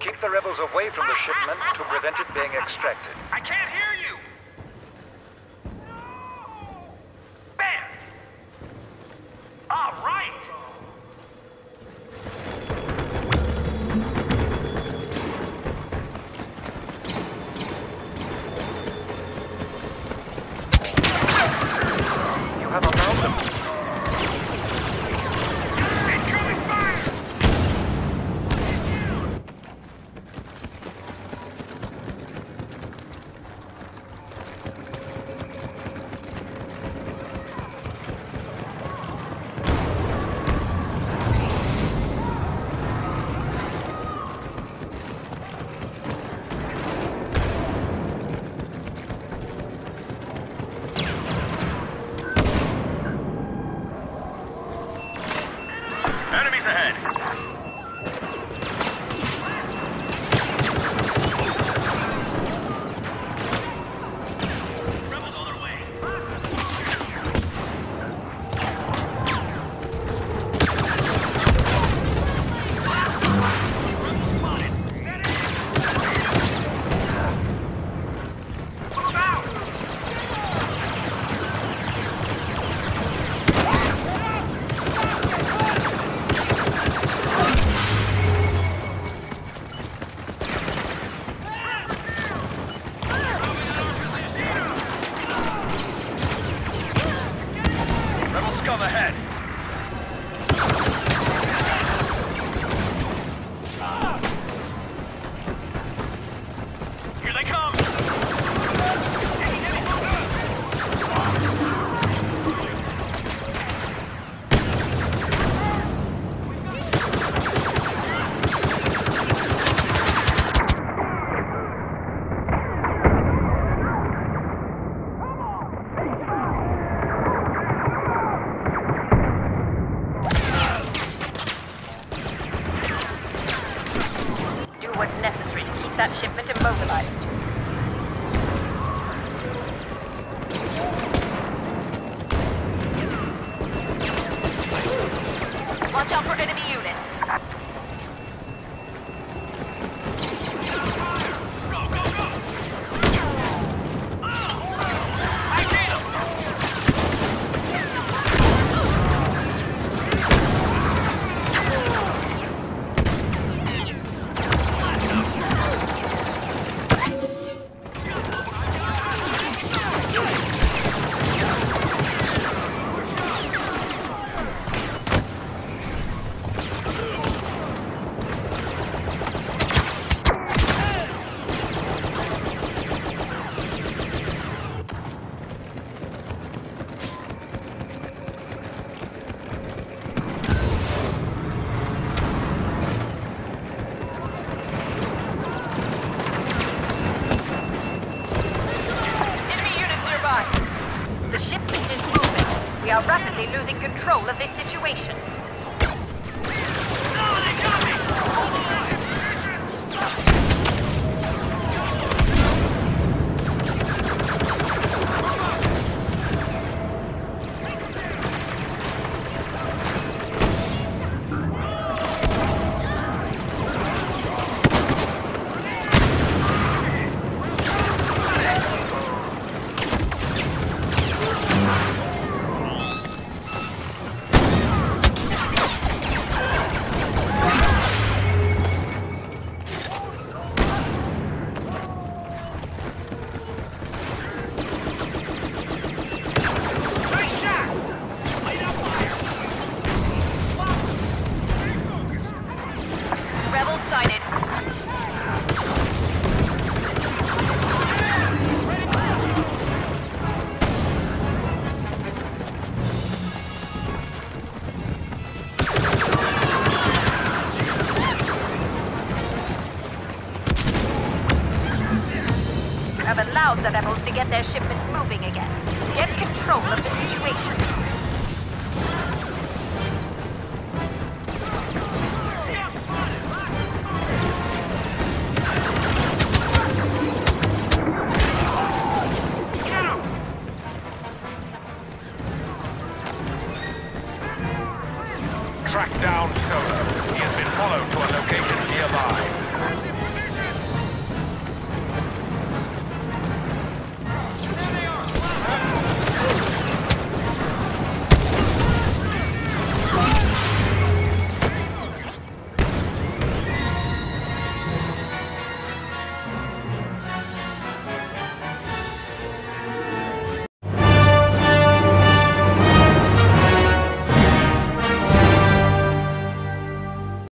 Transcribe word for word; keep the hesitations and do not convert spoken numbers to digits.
Keep the rebels away from the shipment to prevent it being extracted. I can't hear you! Bam! All right! You have allowed them. Enemies ahead! Rebels on their way! Move out! Rebel scum ahead! Here they come! What's necessary to keep that shipment immobilized. Watch out for enemy units. Go, go, go! I see them! The shipment is moving. We are rapidly losing control of this situation. Oh, they got me! Rebels sighted. You have allowed the rebels to get their shipment moving again. Get control of the situation.